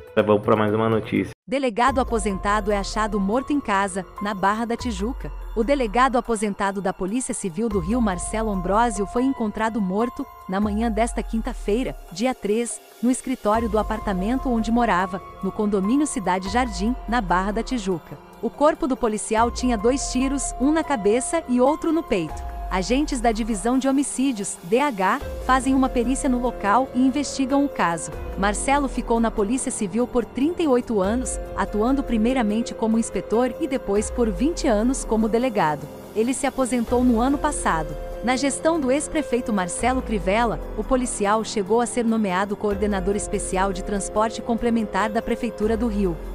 Vamos para mais uma notícia. Delegado aposentado é achado morto em casa, na Barra da Tijuca. O delegado aposentado da Polícia Civil do Rio, Marcelo Ambrósio, foi encontrado morto, na manhã desta quinta-feira, dia 3, no escritório do apartamento onde morava, no condomínio Cidade Jardim, na Barra da Tijuca. O corpo do policial tinha 2 tiros, um na cabeça e outro no peito. Agentes da Divisão de Homicídios, DH, fazem uma perícia no local e investigam o caso. Marcelo ficou na Polícia Civil por 38 anos, atuando primeiramente como inspetor e depois por 20 anos como delegado. Ele se aposentou no ano passado. Na gestão do ex-prefeito Marcelo Crivella, o policial chegou a ser nomeado coordenador especial de transporte complementar da Prefeitura do Rio.